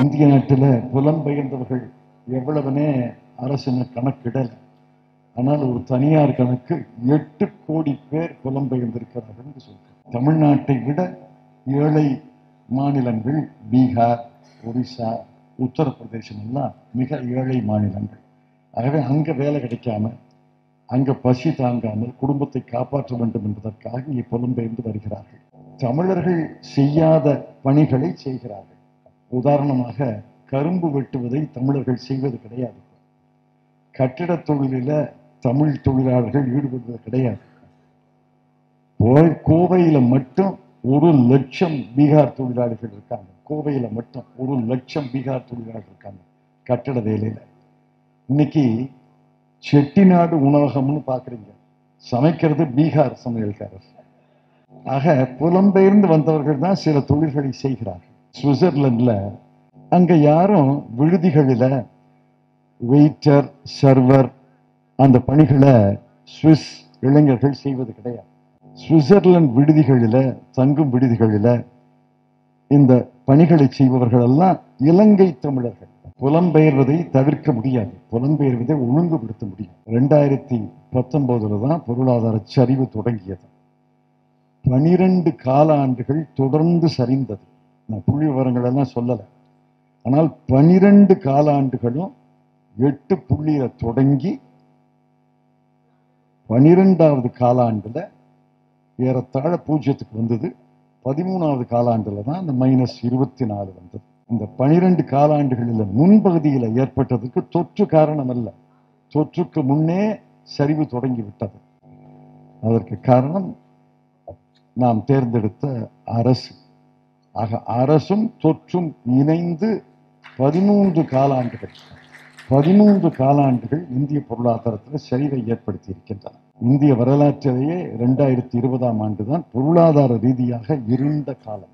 இந்திய நாட்டில் புலம்பெயர்ந்தவர்கள் எவ்வளவுனே அரசின கணக்கிடல. ஆனால் ஒரு தனியார் கணக்கு 8 கோடி பேர் புலம்பெயர்ந்திருக்கிறார்கள் என்று சொல்றாங்க. தமிழ்நாட்டை விட ஏழை மாநிலங்கள் பீகார், ஒரிசா, உத்தரப்பிரதேசம் எல்லாம் மிக ஏழை மாநிலங்கள். ஆகவே அங்க வேலை கிடைக்காம, அங்க பசி தாங்காமல் குடும்பத்தை காப்பாற்ற வேண்டும் என்பதற்காக இங்கே புலம்பெயர்ந்து வருகிறார்கள். தமிழர்கள் செய்யாத பணிகளை செய்கிறார்கள். உதாரணமாக கரும்பு வெட்டுவதை தமிழர்கள் செய்வது கிடையாது. கட்டிட தொழிலில தமிழ் தொழிலாளர்கள் ஈடுபடுவது கிடையாது. கோவையில மட்டும் 1,00,000 பீகார் தொழிலாளிகள் இருக்காங்க. கோவையில மட்டும் 1,00,000 பீகார் தொழிலாளர்கள் இருக்காங்க கட்டிட வேலையில. இன்னைக்கு செட்டிநாடு உணவகம்னு பாக்குறீங்க, சமைக்கிறது பீகார் சமையல்காரர். ஆக புலம்பெயர்ந்து வந்தவர்கள் தான் சில தொழில்களை செய்கிறார்கள். சுவிட்சர்லாந்துல அங்க யாரும் விடுதிகளில வெயிட்டர், சர்வர் அந்த பணிகளை சுவிஸ் இளைஞர்கள் செய்வது கிடையாது. சுவிட்சர்லாந்து விடுதிகளில, தங்கும் விடுதிகளில இந்த பணிகளை செய்பவர்கள் எல்லாம் இலங்கை தமிழர்கள். புலம்பெயர்வதை தவிர்க்க முடியாது, புலம்பெயர்வதை ஒழுங்குபடுத்த முடியும். 2019 தான் பொருளாதார சரிவு தொடங்கியது. 12 காலாண்டுகள் தொடர்ந்து சரிந்தது. நான் புள்ளி விவரங்கள் எல்லாம் சொல்லல. ஆனால் 12 காலாண்டுகளும் 8 புள்ளியில தொடங்கி 12வது காலாண்டுல ஏறத்தாழ 0க்கு வந்தது. 13வது காலாண்டுல தான் அந்த -24 வந்தது. இந்த 12 காலாண்டுகளில் முன்பகுதியில் ஏற்பட்டதுக்கு தொற்று காரணம் அல்ல, தொற்றுக்கு முன்னே சரிவு தொடங்கி விட்டது. அதற்கு காரணம் நாம் தேர்ந்தெடுத்த அரசு. ஆக அரசும் தொற்றும் இணைந்து 13 காலாண்டுகள் இந்திய பொருளாதாரத்தில் சரிவை ஏற்படுத்தி இருக்கின்றன. இந்திய வரலாற்றிலேயே 2020ஆம் ஆண்டு தான் பொருளாதார ரீதியாக இருண்ட காலம்.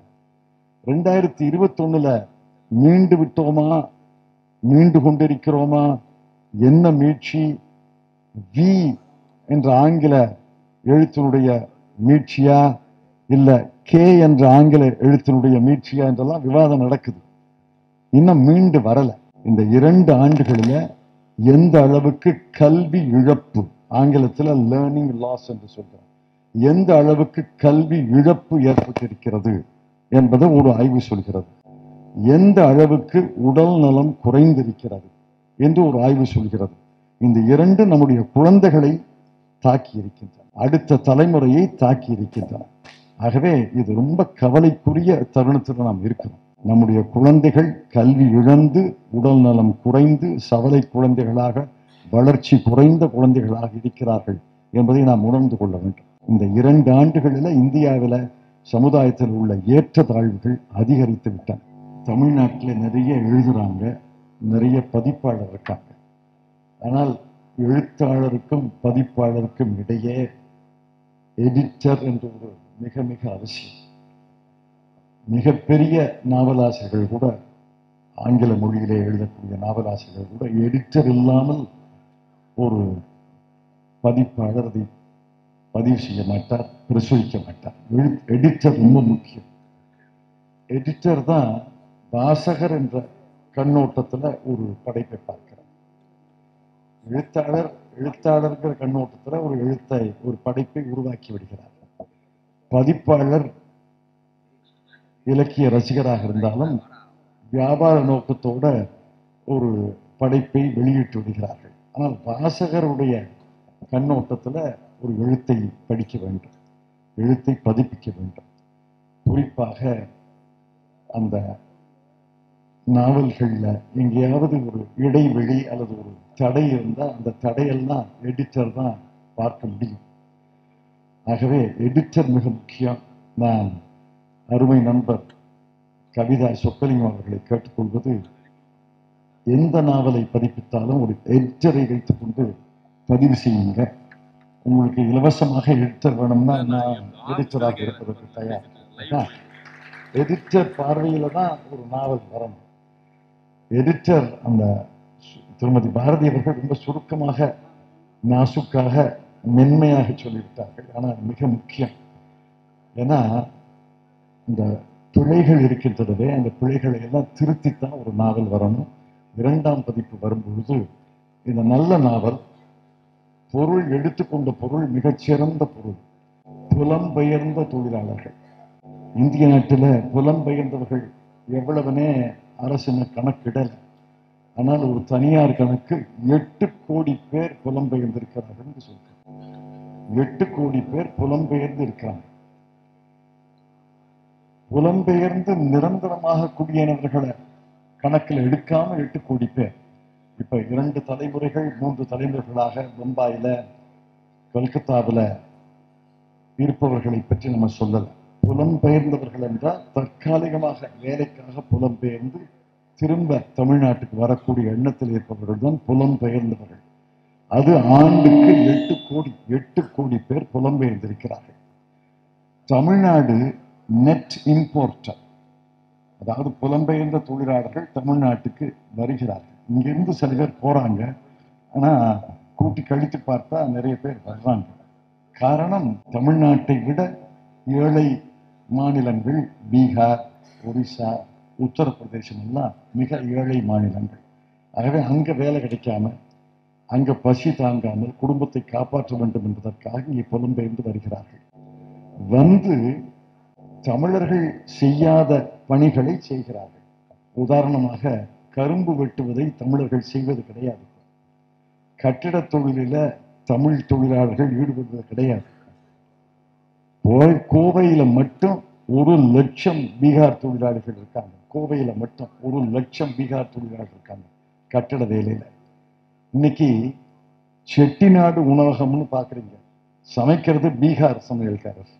2021 மீண்டு விட்டோமா, மீண்டு கொண்டிருக்கிறோமா, என்ன மீட்சி, வி என்ற ஆங்கில எழுத்தினுடைய மீட்சியா இல்ல கே என்ற ஆங்கில எழுத்தினுடைய மீட்சியா என்றெல்லாம் விவாதம் நடக்குது. இன்னும் மீண்டு வரல. இந்த 2 ஆண்டுகளில எந்த அளவுக்கு கல்வி இழப்பு, ஆங்கிலத்தில் லேர்னிங் லாஸ் என்று சொல்றோம், எந்த அளவுக்கு கல்வி இழப்பு ஏற்பட்டிருக்கிறது என்பதை ஒரு ஆய்வு சொல்கிறது. எந்த அளவுக்கு உடல் நலம் குறைந்திருக்கிறது என்று ஒரு ஆய்வு சொல்கிறது. இந்த 2 நம்முடைய குழந்தைகளை தாக்கி இருக்கின்றன, அடுத்த தலைமுறையை தாக்கி இருக்கின்றன. ஆகவே இது ரொம்ப கவலைக்குரிய தருணத்தில் நாம் இருக்கிறோம். நம்முடைய குழந்தைகள் கல்வி இழந்து, உடல் நலம் குறைந்து, சவலை குழந்தைகளாக, வளர்ச்சி குறைந்த குழந்தைகளாக இருக்கிறார்கள் என்பதை நாம் உணர்ந்து கொள்ள வேண்டும். இந்த 2 ஆண்டுகளில் இந்தியாவில் சமுதாயத்தில் உள்ள ஏற்றத்தாழ்வுகள் அதிகரித்து விட்டன. தமிழ்நாட்டில் நிறைய எழுதுறாங்க, நிறைய பதிப்பாளர் இருக்காங்க. ஆனால் எழுத்தாளருக்கும் பதிப்பாளருக்கும் இடையே எடிட்டர் என்ற ஒரு மிக மிக அவசியம். மிகப்பெரிய நாவலாசிரியர்கள் கூட, ஆங்கில மொழியிலே எழுதக்கூடிய நாவலாசிரியர்கள் கூட எடிட்டர் இல்லாமல் ஒரு பதிப்பாளர் அதை பதிவு செய்ய மாட்டார், பிரசுரிக்க மாட்டார். எடிட்டர் ரொம்ப முக்கியம். எடிட்டர் தான் வாசகர் என்ற கண்ணோட்டத்துல ஒரு படைப்பை பார்க்கிறார். எழுத்தாளர்கிற கண்ணோட்டத்துல ஒரு எழுத்தை, ஒரு படைப்பை உருவாக்கி விடுகிறார். பதிப்பாளர் இலக்கிய ரசிகராக இருந்தாலும் வியாபார நோக்கத்தோட ஒரு படைப்பை வெளியிட்டு விடுகிறார்கள். ஆனால் வாசகருடைய கண்ணோட்டத்துல ஒரு எழுத்தை படிக்க வேண்டும், எழுத்தை பதிப்பிக்க வேண்டும். குறிப்பாக அந்த நாவல்கள்ல எங்கேயாவது ஒரு இடைவெளி அல்லது ஒரு தடை இருந்தால் அந்த தடையெல்லாம் எடிட்டர் தான் பார்க்க முடியும். ஆகவே எடிட்டர் மிக முக்கியம். நான் அருமை நண்பர் கவிதா சொக்கலிங்கம் அவர்களை கேட்டுக்கொள்வது, எந்த நாவலை பதிப்பித்தாலும் ஒரு எடிட்டரை வைத்துக் கொண்டு பதிவு செய்யுங்க. உங்களுக்கு இலவசமாக எடிட்டர் வேணும்னா நான் எடிட்டராக இருப்பதற்கு தயார். எடிட்டர் பார்வையில தான் ஒரு நாவல் வரணும். எடிட்டர் அந்த திருமதி பாரதி அவர்கள் ரொம்ப சுருக்கமாக, நாசுக்காக, மென்மையாக சொல்லிவிட்டார்கள். ஆனால் மிக முக்கியம். ஏன்னா இந்த பிழைகள் இருக்கின்றனவே அந்த பிழைகளை எல்லாம் திருத்தித்தான் ஒரு நாவல் வரணும். 2ஆம் பதிப்பு வரும்பொழுது இந்த நல்ல நாவல் பொருள் எடுத்துக்கொண்ட பொருள் மிகச்சிறந்த பொருள். புலம்பெயர்ந்த தொழிலாளர்கள். இந்திய நாட்டில் புலம்பெயர்ந்தவர்கள் எவ்வளவுனே அரசின கணக்கிடல். ஆனால் ஒரு தனியார் கணக்கு 8 கோடி பேர் புலம்பெயர்ந்திருக்கிறார்கள் என்று சொல்றாங்க. 8 கோடி பேர் புலம்பெயர்ந்து இருக்கிறாங்க. புலம்பெயர்ந்து நிரந்தரமாக குடியேறினவர்களை கணக்கில் எடுக்காம 8 கோடி பேர். இப்ப 2 தலைமுறைகள் 3 தலைமுறைகளாக பம்பாயில கல்கத்தாவில் இருப்பவர்களை பற்றி நம்ம சொல்லல. புலம்பெயர்ந்தவர்கள் என்றால் தற்காலிகமாக வேலைக்காக புலம்பெயர்ந்து திரும்ப தமிழ்நாட்டுக்கு வரக்கூடிய எண்ணத்தில் இருப்பவர்கள் தான் புலம்பெயர்ந்தவர்கள். அது ஆண்டுக்கு 8 கோடி பேர் புலம்பெயர்ந்திருக்கிறார்கள். தமிழ்நாடு நெட் இம்போர்ட்டர், அதாவது புலம்பெயர்ந்த தொழிலாளர்கள் தமிழ்நாட்டுக்கு வருகிறார்கள். இங்கிருந்து சில பேர் போறாங்க, ஆனா கூட்டி கழித்து பார்த்தா நிறைய பேர் வர்றாங்க. காரணம், தமிழ்நாட்டை விட ஏழை மாநிலங்கள் பீகார், ஒரிசா, உத்தரப்பிரதேசம் எல்லாம் மிக ஏழை மாநிலங்கள். ஆகவே அங்க வேலை கிடைக்காம, அங்க பசி தாங்காமல் குடும்பத்தை காப்பாற்ற வேண்டும் என்பதற்காக இங்கே புலம்பெயர்ந்து வருகிறார்கள். வந்து தமிழர்கள் செய்யாத பணிகளை செய்கிறார்கள். உதாரணமாக கரும்பு வெட்டுவதை தமிழர்கள் செய்வது கிடையாது. கட்டிட தொழிலில தமிழ் தொழிலாளர்கள் ஈடுபடுவது கிடையாது. கோவையில மட்டும் 1,00,000 பீகார் தொழிலாளிகள் இருக்காங்க. கோவையில மட்டும் 1,00,000 பீகார் தொழிலாளர்கள் இருக்காங்க கட்டிட வேலையில. இன்னைக்கு செட்டிநாடு உணவகம்னு பாக்குறீங்க, சமைக்கிறது பீகார் சமையல்காரர்.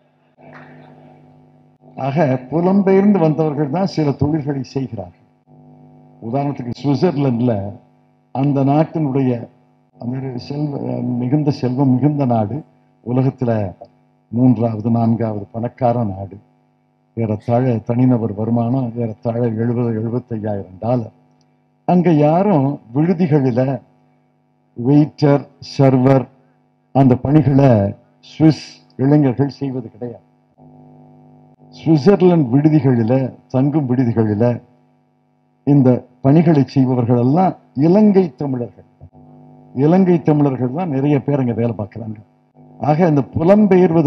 ஆக புலம்பெயர்ந்து வந்தவர்கள் தான் சில தொழில்களை செய்கிறார்கள். உதாரணத்துக்கு சுவிட்சர்லாந்துல, அந்த நாட்டினுடைய மிகுந்த செல்வம் மிகுந்த நாடு, உலகத்துல 3வது 4வது பணக்கார நாடு. ஏறத்தாழ தனிநபர் வருமானம் ஏறத்தாழ $70,000-75,000. அங்க யாரும் விடுதிகளில வெயிட்டர், சர்வர் அந்த பணிகளை சுவிஸ் இளைஞர்கள் செய்வது கிடையாது. சுவிட்சர்லாந்து விடுதிகளில, தங்கும் விடுதிகளில இந்த பணிகளை செய்பவர்கள் எல்லாம் இலங்கை தமிழர்கள். இலங்கை தமிழர்கள் தான் நிறைய பேர் அங்க வேலை பார்க்கிறாங்க. ஆக இந்த புலம்பெயர்வது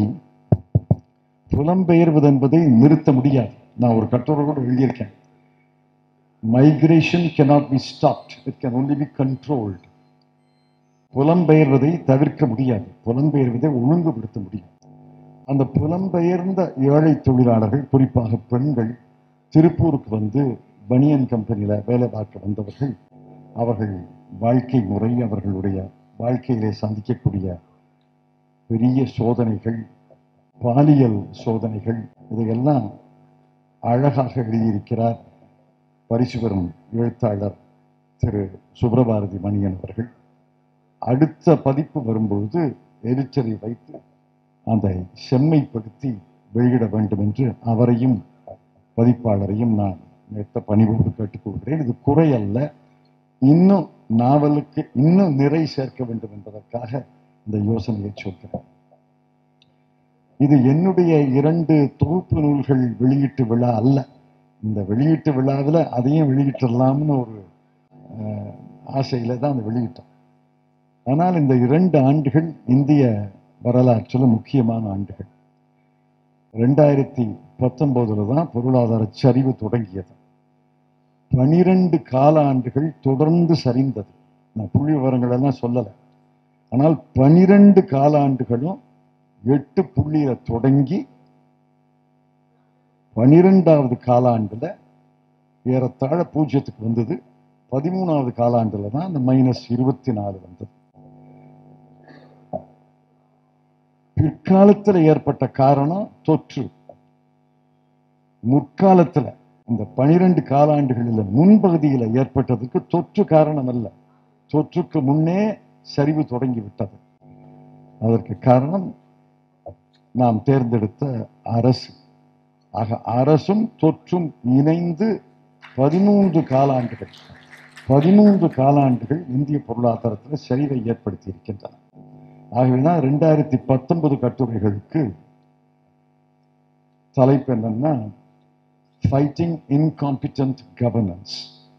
என்பதை நிறுத்த முடியாது. நான் ஒரு கட்டுரை கூட எழுதியிருக்கேன். Migration cannot be stopped, it can only be controlled. புலம்பெயர்வதை தவிர்க்க முடியாது, புலம்பெயர்வதை ஒழுங்குபடுத்த முடியும். அந்த புலம்பெயர்ந்த ஏழை தொழிலாளர்கள், குறிப்பாக பெண்கள், திருப்பூருக்கு வந்து பனியன் கம்பெனியில வேலை பார்க்க வந்தவர்கள், அவர்கள் வாழ்க்கை முறை, அவர்களுடைய வாழ்க்கையிலே சந்திக்கக்கூடிய பெரிய சோதனைகள், பாலியல் சோதனைகள், இதையெல்லாம் அழகாக எழுதியிருக்கிறார் பரிசு பெறும் எழுத்தாளர் திரு சுப்ரபாரதி மணியன் அவர்கள். அடுத்த பதிப்பு வரும்பொழுது எடிட்டரை வைத்து அதை செம்மைப்படுத்தி வெளியிட வேண்டும் என்று அவரையும் பதிப்பாளரையும் நான் மெத்த பணிவோடு கேட்டுக்கொள்கிறேன். இது குறை அல்ல, இன்னும் நாவலுக்கு இன்னும் நிறை சேர்க்க வேண்டும் என்பதற்காக இந்த யோசனையை சொல்கிறேன். இது என்னுடைய 2 தொகுப்பு நூல்கள் வெளியீட்டு விழா அல்ல. இந்த வெளியீட்டு விழாவில் அதையும் வெளியிட்டலாம்னு ஒரு ஆசையில தான் அதை வெளியிட்டோம். ஆனால் இந்த 2 ஆண்டுகள் இந்திய வரலாற்றில் முக்கியமான ஆண்டுகள். 2019 தான் பொருளாதார சரிவு தொடங்கியது. 12 கால ஆண்டுகள் தொடர்ந்து சரிந்தது. நான் புள்ளி விவரங்கள் எல்லாம் சொல்லலை. ஆனால் 12 கால ஆண்டுகளும் 8 புள்ளியில தொடங்கி 12வது காலாண்டுல ஏறத்தாழ 0க்கு வந்தது. 13வது காலாண்டுல தான் அந்த -24 வந்தது. பிற்காலத்தில் ஏற்பட்ட காரணம் தொற்று. முற்காலத்துல இந்த 12 காலாண்டுகளில் முன்பகுதியில் ஏற்பட்டதுக்கு தொற்று காரணம் அல்ல. தொற்றுக்கு முன்னே சரிவு தொடங்கி விட்டது. அதற்கு காரணம் நாம் தேர்ந்தெடுத்த அரசு. ஆக அரசும் தொற்றும் இணைந்து 13 காலாண்டுகள் இந்திய பொருளாதாரத்தில் சரிவை ஏற்படுத்தி இருக்கின்றன. ஆகவேதான் 2019 கட்டுரைகளுக்கு தலைப்பு என்னன்னா ஃபைட்டிங் இன்காம்பிட்டன்ட் கவர்னன்ஸ்.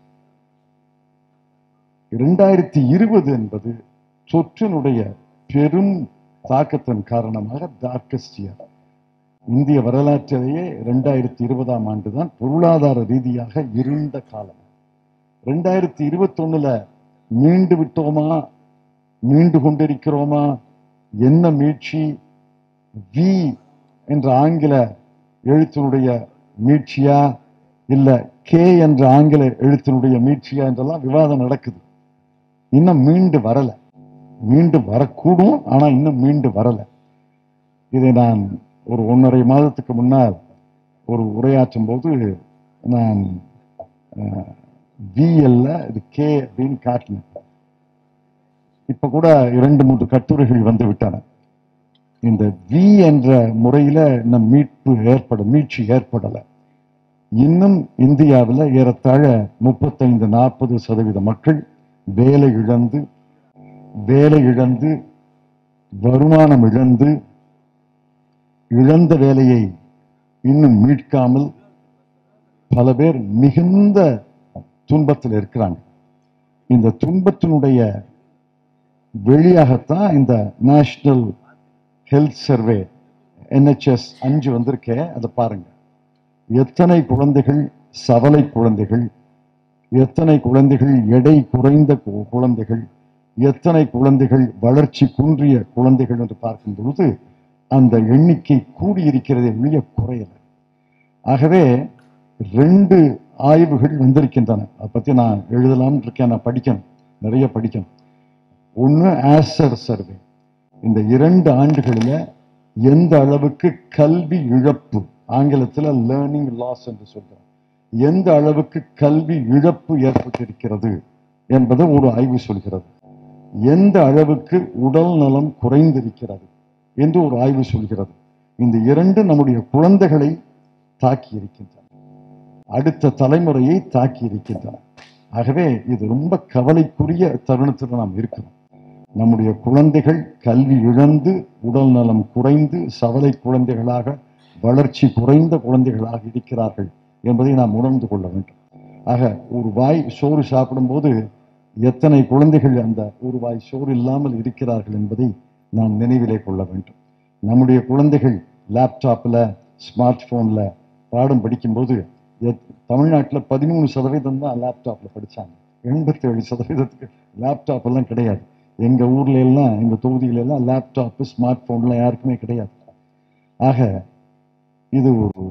2020 என்பது தொற்றினுடைய பெரும் தாக்கத்தின் காரணமாக டார்க்கஸ்ட் இயர். இந்திய வரலாற்றிலேயே 2020ஆம் ஆண்டு தான் பொருளாதார ரீதியாக இருண்ட காலம். 2021 மீண்டு விட்டோமா, மீண்டு கொண்டிருக்கிறோமா, என்ன மீட்சி, வி என்ற ஆங்கில எழுத்தினுடைய மீட்சியா இல்ல கே என்ற ஆங்கில எழுத்தினுடைய மீட்சியா என்றெல்லாம் விவாதம் நடக்குது. இன்னும் மீண்டு வரல, மீண்டு வரக்கூடும், ஆனா இன்னும் மீண்டு வரல. இதை நான் ஒரு 1.5 மாதத்துக்கு முன்னால் ஒரு உரையாற்றும் போது நான் விஎல்ல இது கே அப்படின்னு காட்டினேன். இப்ப கூட 2-3 கட்டுரைகள் வந்து விட்டன. இந்த வி என்ற முறையில இன்னும் மீட்சி ஏற்படல. இன்னும் இந்தியாவில் ஏறத்தாழ 35-40% மக்கள் வேலை இழந்து வருமானம் இழந்த வேலையை இன்னும் மீட்காமல் பல பேர் மிகுந்த துன்பத்தில் இருக்கிறாங்க. இந்த துன்பத்தினுடைய வெளியாகத்தான் இந்த நேஷனல் ஹெல்த் சர்வே NHS 5 வந்திருக்கே, அதை பாருங்க. எத்தனை குழந்தைகள் சவலை குழந்தைகள், எத்தனை குழந்தைகள் எடை குறைந்த குழந்தைகள், எத்தனை குழந்தைகள் வளர்ச்சி குன்றிய குழந்தைகள் என்று பார்க்கும் பொழுது அந்த எண்ணிக்கை கூடியிருக்கிறதை ஒழிய குறையல. ஆகவே 2 ஆய்வுகள் வந்திருக்கின்றன. அதை பத்தி நான் எழுதலாம்னு இருக்கேன், நான் படிக்கணும், நிறைய படிக்கணும். ஒன்று ஆசர் சர்வே. இந்த 2 ஆண்டுகளில் எந்த அளவுக்கு கல்வி இழப்பு, ஆங்கிலத்தில் லேர்னிங் லாஸ் என்று சொல்கிறோம், எந்த அளவுக்கு கல்வி இழப்பு ஏற்பட்டிருக்கிறது என்பதை ஒரு ஆய்வு சொல்கிறது. எந்த அளவுக்கு உடல் நலம் குறைந்திருக்கிறது என்று ஒரு ஆய்வு சொல்கிறது. இந்த 2 நம்முடைய குழந்தைகளை தாக்கி இருக்கின்றன, அடுத்த தலைமுறையை தாக்கி இருக்கின்றன. ஆகவே இது ரொம்ப கவலைக்குரிய தருணத்தில் நாம் இருக்கிறோம். நம்முடைய குழந்தைகள் கல்வி இழந்து உடல் நலம் குறைந்து சவலை குழந்தைகளாக, வளர்ச்சி குறைந்த குழந்தைகளாக இருக்கிறார்கள் என்பதை நாம் உணர்ந்து கொள்ள வேண்டும். ஆக ஒரு வாய் சோறு சாப்பிடும் போது எத்தனை குழந்தைகள் அந்த ஒரு வாய் சோறு இல்லாமல் இருக்கிறார்கள் என்பதை நாம் நினைவிலே கொள்ள வேண்டும். நம்முடைய குழந்தைகள் லேப்டாப்ல ஸ்மார்ட் போன்ல பாடம் படிக்கும்போது தமிழ்நாட்டில் 13% தான் லேப்டாப்ல படிச்சாங்க. 87% லேப்டாப் எல்லாம் கிடையாது. எங்க ஊர்ல எல்லாம், எங்க தொகுதியில எல்லாம் லேப்டாப் ஸ்மார்ட் போன்ல யாருக்குமே கிடையாது. ஆக இது ஒரு,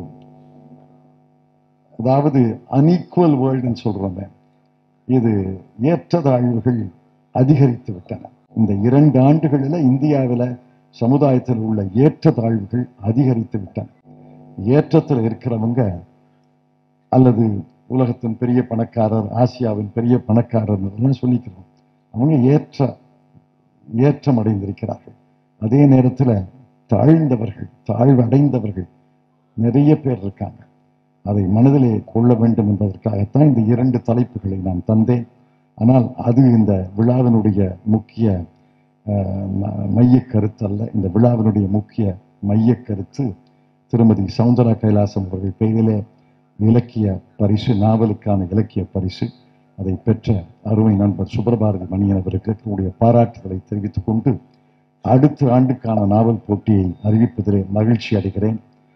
அதாவது அன்ஈக்குவல் வேர்ல்டுன்னு சொல்றோமே, இது ஏற்றத்தாழ்வுகள் அதிகரித்து விட்டன. இந்த 2 ஆண்டுகளில் இந்தியாவில் சமுதாயத்தில் உள்ள ஏற்றத்தாழ்வுகள் அதிகரித்து விட்டன. ஏற்றத்தில் இருக்கிறவங்க அல்லது உலகத்தின் பெரிய பணக்காரர், ஆசியாவின் பெரிய பணக்காரர் எல்லாம் சொல்லிக்கிறோம், அவங்க ஏற்றம் அடைந்திருக்கிறார்கள். அதே நேரத்தில் தாழ்வு அடைந்தவர்கள் நிறைய பேர் இருக்காங்க. அதை மனதிலே கொள்ள வேண்டும் என்பதற்காகத்தான் இந்த 2 தலைப்புகளை நான் தந்தேன். ஆனால் அது இந்த விழாவினுடைய முக்கிய மைய கருத்து அல்ல. இந்த விழாவினுடைய முக்கிய மைய கருத்து திருமதி சௌந்தரா கைலாசம் அவர்கள் பெயரிலே இலக்கிய பரிசு, நாவலுக்கான இலக்கிய பரிசு அதை பெற்ற அருமை நண்பர் சுப்ரபாரதி மணியன் அவருக்கு என்னுடைய பாராட்டுகளை தெரிவித்துக் கொண்டு அடுத்த ஆண்டுக்கான நாவல் போட்டியை அறிவிப்பதிலே மகிழ்ச்சி அடைகிறேன்.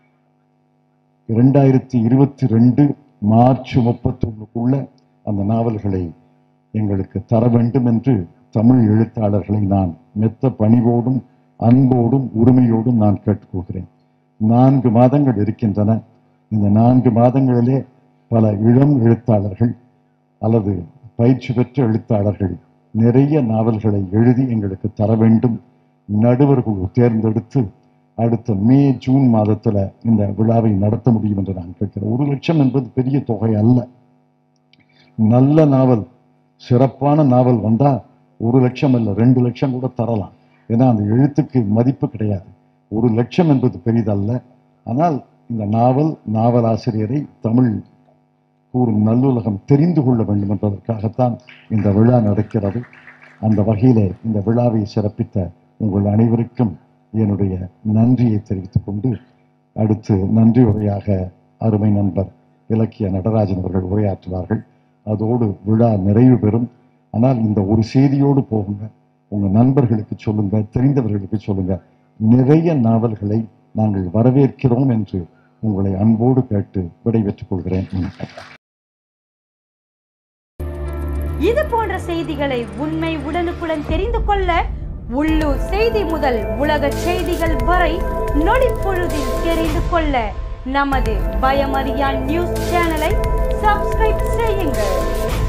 2022 மார்ச் 31க்குள்ள அந்த நாவல்களை எங்களுக்கு தர வேண்டும் என்று தமிழ் எழுத்தாளர்களை நான் மெத்த பணிவோடும் அன்போடும் உரிமையோடும் நான் கேட்டுக்கொள்கிறேன். 4 மாதங்கள் இருக்கின்றன. இந்த 4 மாதங்களிலே பல இளம் எழுத்தாளர்கள் அல்லது பயிற்சி பெற்ற எழுத்தாளர்கள் நிறைய நாவல்களை எழுதி எங்களுக்கு தர வேண்டும். நடுவர் குழு தேர்ந்தெடுத்து அடுத்த மே ஜூன் மாதத்துல இந்த விழாவை நடத்த முடியும் என்று நான் கேட்கிறேன். 1 லட்சம் என்பது பெரிய தொகை அல்ல. நல்ல நாவல், சிறப்பான நாவல் வந்தா 1 லட்சம் அல்ல 2 லட்சம் கூட தரலாம். ஏன்னா அந்த எழுத்துக்கு மதிப்பு கிடையாது. 1 லட்சம் என்பது பெரிதல்ல. ஆனால் இந்த நாவலாசிரியரை தமிழ் கூறும் நல்லுலகம் தெரிந்து கொள்ள வேண்டும் என்பதற்காகத்தான் இந்த விழா நடக்கிறது. அந்த வகையிலே இந்த விழாவை சிறப்பித்த உங்கள் அனைவருக்கும் என்னுடைய நன்றியை தெரிவித்துக் கொண்டு அடுத்து நன்றி உரையாக அருமை நண்பர் இலக்கிய நடராஜன் அவர்கள் உரையாற்றுவார்கள். அதோடு விழா நிறைவு பெறும். ஆனால் இந்த ஒரு செய்தியோடு போகுங்க, உங்க நண்பர்களுக்கு சொல்லுங்க, தெரிந்தவர்களுக்கு சொல்லுங்க, நிறைய நாவல்களை நாங்கள் வரவேற்கிறோம் என்று உங்களை அன்போடு கேட்டு விடைபெற்றுக் கொள்கிறேன். இது போன்ற செய்திகளை உண்மை உடனுக்குடன் தெரிந்து கொள்ள உள்ளூர் செய்தி முதல் உலக செய்திகள் வரை நொடிப்பொழுதில் தெரிந்து கொள்ள நமது பயமறியான் நியூஸ் சேனலை சப்ஸ்கிரைப் செய்யுங்கள்.